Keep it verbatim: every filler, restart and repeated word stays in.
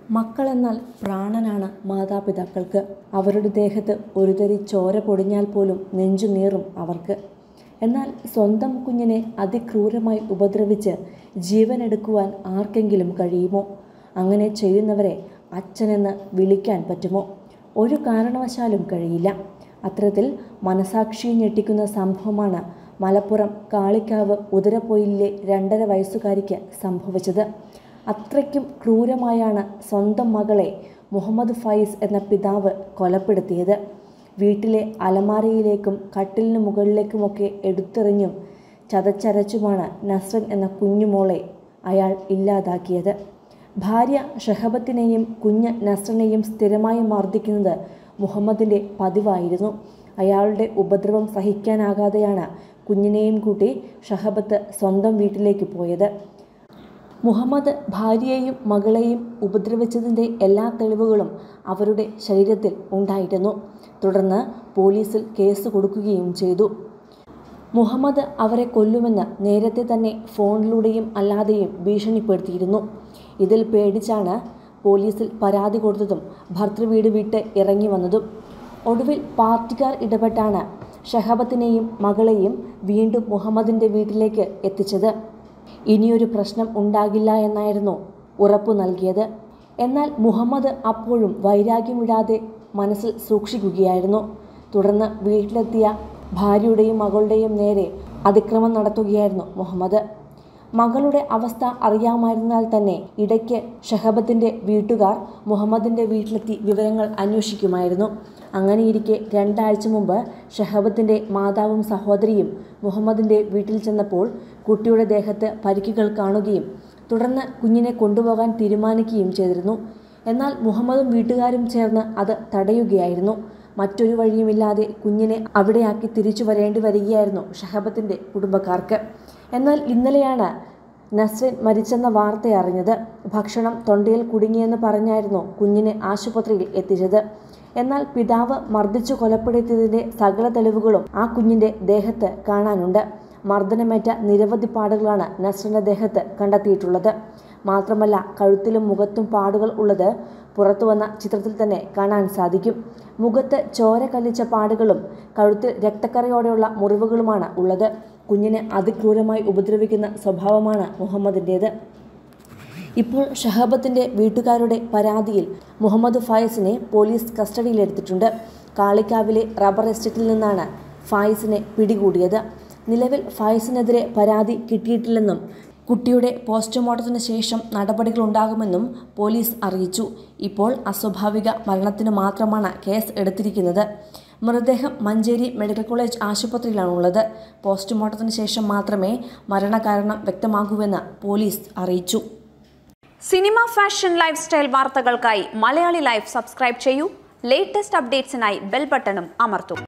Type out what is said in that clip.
മക്കളെന്നാൽ പ്രാണനാണ് മാതാപിതാക്കൾക്ക്. അവരുടെ ദേഹത്ത് ഒരു തരി ചോര പൊടിഞ്ഞാൽ പോലും നെഞ്ചുനീറും അവർക്ക്. എന്നാൽ സ്വന്തം കുഞ്ഞിനെ അതിക്രൂരമായി ഉപദ്രവിച്ച് ജീവനെടുക്കുവാൻ ആർക്കെങ്കിലും കഴിയുമോ? അങ്ങനെ ചെയ്യുന്നവരെ അച്ഛനെന്ന് വിളിക്കാൻ പറ്റുമോ? ഒരു കാരണവശാലും കഴിയില്ല. അത്തരത്തിൽ മനസാക്ഷിയെ ഞെട്ടിക്കുന്ന സംഭവമാണ് മലപ്പുറം കാളികാവ് ഉദരപ്പൊയിലിലെ രണ്ടര വയസ്സുകാരിക്ക് സംഭവിച്ചത്. അത്രയ്ക്കും ക്രൂരമായാണ് സ്വന്തം മകളെ മുഹമ്മദ് ഫൈസ് എന്ന പിതാവ് കൊലപ്പെടുത്തിയത്. വീട്ടിലെ അലമാരയിലേക്കും കട്ടിലിന് മുകളിലേക്കുമൊക്കെ എടുത്തെറിഞ്ഞും ചതച്ചരച്ചുമാണ് നസ്രൻ എന്ന കുഞ്ഞുമോളെ അയാൾ ഇല്ലാതാക്കിയത്. ഭാര്യ ഷഹബത്തിനെയും കുഞ്ഞ് നസ്രനെയും സ്ഥിരമായി മർദ്ദിക്കുന്നത് മുഹമ്മദിൻ്റെ പതിവായിരുന്നു. അയാളുടെ ഉപദ്രവം സഹിക്കാനാകാതെയാണ് കുഞ്ഞിനെയും കൂട്ടി ഷഹബത്ത് സ്വന്തം വീട്ടിലേക്ക് പോയത്. മുഹമ്മദ് ഭാര്യയെയും മകളെയും ഉപദ്രവിച്ചതിൻ്റെ എല്ലാ തെളിവുകളും അവരുടെ ശരീരത്തിൽ ഉണ്ടായിരുന്നു. തുടർന്ന് പോലീസിൽ കേസ് കൊടുക്കുകയും ചെയ്തു. മുഹമ്മദ് അവരെ കൊല്ലുമെന്ന് നേരത്തെ തന്നെ ഫോണിലൂടെയും അല്ലാതെയും ഭീഷണിപ്പെടുത്തിയിരുന്നു. ഇതിൽ പേടിച്ചാണ് പോലീസിൽ പരാതി കൊടുത്തതും ഭർതൃവീട് വിട്ട് ഇറങ്ങി വന്നതും. ഒടുവിൽ പാർട്ടിക്കാർ ഇടപെട്ടാണ് ഷഹബത്തിനെയും മകളെയും വീണ്ടും മുഹമ്മദിൻ്റെ വീട്ടിലേക്ക് എത്തിച്ചത്. ഇനിയൊരു പ്രശ്നം ഉണ്ടാകില്ല എന്നായിരുന്നു ഉറപ്പു നൽകിയത്. എന്നാൽ മുഹമ്മദ് അപ്പോഴും വൈരാഗ്യം വിടാതെ മനസ്സിൽ സൂക്ഷിക്കുകയായിരുന്നു. തുടർന്ന് വീട്ടിലെത്തിയ ഭാര്യയുടെയും മകളുടെയും നേരെ അതിക്രമം നടത്തുകയായിരുന്നു മുഹമ്മദ്. മകളുടെ അവസ്ഥ അറിയാമായിരുന്നാൽ തന്നെ ഇടയ്ക്ക് ഷഹബത്തിൻ്റെ വീട്ടുകാർ മുഹമ്മദിൻ്റെ വീട്ടിലെത്തി വിവരങ്ങൾ അന്വേഷിക്കുമായിരുന്നു. അങ്ങനെയിരിക്കെ രണ്ടാഴ്ച മുമ്പ് ഷഹബത്തിൻ്റെ മാതാവും സഹോദരിയും മുഹമ്മദിൻ്റെ വീട്ടിൽ ചെന്നപ്പോൾ കുട്ടിയുടെ ദേഹത്ത് പരിക്കുകൾ കാണുകയും തുടർന്ന് കുഞ്ഞിനെ കൊണ്ടുപോകാൻ തീരുമാനിക്കുകയും ചെയ്തിരുന്നു. എന്നാൽ മുഹമ്മദും വീട്ടുകാരും ചേർന്ന് അത് തടയുകയായിരുന്നു. മറ്റൊരു വഴിയുമില്ലാതെ കുഞ്ഞിനെ അവിടെയാക്കി തിരിച്ചു വരേണ്ടി വരികയായിരുന്നു ഷഹബത്തിൻ്റെ കുടുംബക്കാർക്ക്. എന്നാൽ ഇന്നലെയാണ് നസ്രിൻ മരിച്ചെന്ന വാർത്ത അറിഞ്ഞത്. ഭക്ഷണം തൊണ്ടയിൽ കുടുങ്ങിയെന്ന് പറഞ്ഞായിരുന്നു കുഞ്ഞിനെ ആശുപത്രിയിൽ എത്തിച്ചത്. എന്നാൽ പിതാവ് മർദ്ദിച്ചു കൊലപ്പെടുത്തിയതിൻ്റെ സകല തെളിവുകളും ആ കുഞ്ഞിൻ്റെ ദേഹത്ത് കാണാനുണ്ട്. മർദ്ദനമേറ്റ നിരവധി പാടുകളാണ് നസ്രിൻ്റെ ദേഹത്ത് കണ്ടെത്തിയിട്ടുള്ളത്. മാത്രമല്ല കഴുത്തിലും മുഖത്തും പാടുകൾ ഉള്ളത് പുറത്തു വന്ന ചിത്രത്തിൽ തന്നെ കാണാൻ സാധിക്കും. മുഖത്ത് ചോര കല്ലിച്ച പാടുകളും കഴുത്തിൽ രക്തക്കറയോടെയുള്ള മുറിവുകളുമാണ് ഉള്ളത്. കുഞ്ഞിനെ അതിക്രൂരമായി ഉപദ്രവിക്കുന്ന സ്വഭാവമാണ് മുഹമ്മദിൻ്റേത്. ഇപ്പോൾ ഷഹബത്തിൻ്റെ വീട്ടുകാരുടെ പരാതിയിൽ മുഹമ്മദ് ഫൈസിനെ പോലീസ് കസ്റ്റഡിയിലെടുത്തിട്ടുണ്ട്. കാളികാവിലെ റബ്ബർ എസ്റ്റേറ്റിൽ നിന്നാണ് ഫൈസിനെ പിടികൂടിയത്. നിലവിൽ ഫൈസിനെതിരെ പരാതി കിട്ടിയിട്ടില്ലെന്നും കുട്ടിയുടെ പോസ്റ്റ്മോർട്ടത്തിന് ശേഷം നടപടികളുണ്ടാകുമെന്നും പോലീസ് അറിയിച്ചു. ഇപ്പോൾ അസ്വാഭാവിക മരണത്തിന് മാത്രമാണ് കേസ് എടുത്തിരിക്കുന്നത്. മൃതദേഹം മഞ്ചേരി മെഡിക്കൽ കോളേജ് ആശുപത്രിയിലാണുള്ളത്. പോസ്റ്റ്മോർട്ടത്തിന് ശേഷം മാത്രമേ മരണകാരണം വ്യക്തമാകൂവെന്ന് പോലീസ് അറിയിച്ചു. സിനിമ, ഫാഷൻ, ലൈഫ് സ്റ്റൈൽ വാർത്തകൾക്കായി മലയാളി ലൈഫ് സബ്സ്ക്രൈബ് ചെയ്യൂ. ലേറ്റസ്റ്റ് അപ്ഡേറ്റ്സിനായി ബെൽ ബട്ടണും അമർത്തൂ.